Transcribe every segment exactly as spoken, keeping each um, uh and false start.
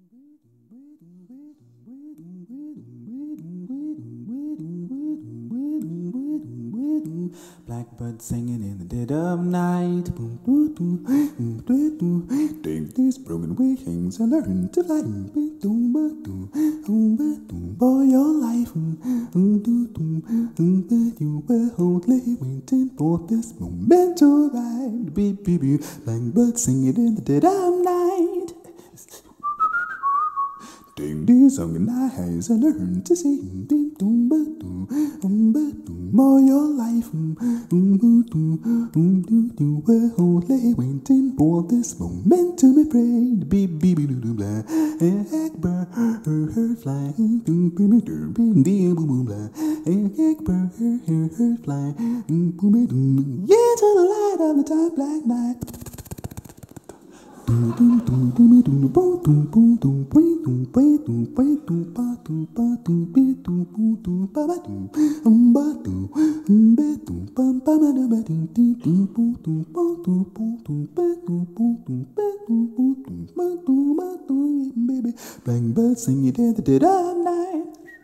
Blackbird singing in the dead of night. Take these broken wings and learn to fly. For your life, you were only waiting for this moment to arrive. Blackbird singing in the dead of night. Take these sunken eyes and learn to see. For your life, you were only waiting for this moment to be prayed. Blackbird flying, blackbird flying, into the light of the dark black night. Blackbird singing in the dead of night.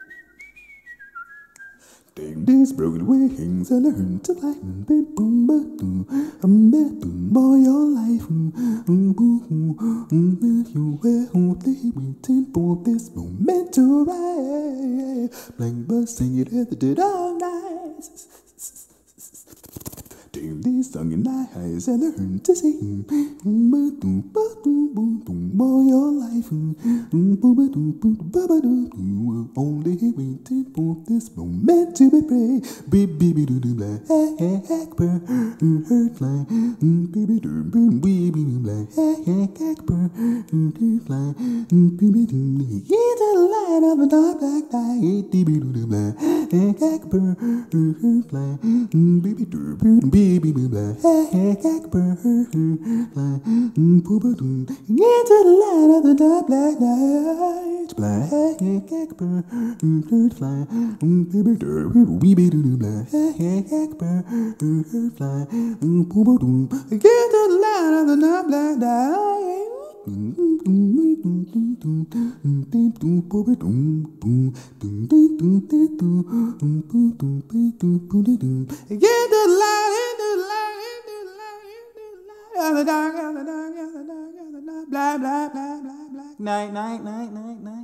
Take these broken wings and learn to fly. For your life, you were only waiting for this moment to rise. Blackbird singing in the dead of night. Take these sunken eyes and learn to sing. For your life, you were only waiting for this moment to be brave. Blackbird fly, blackbird fly, into the light of the dark black night. Blackbird fly, baby baby blackbird fly, into the light of the dark black night. Blackbird fly, baby baby blackbird fly, into the light of the dark black night. Get the light, the light, the light, of the dark, of the dark, of the dark, of the dark, blah blah blah blah blah. Night, night, night, night, night.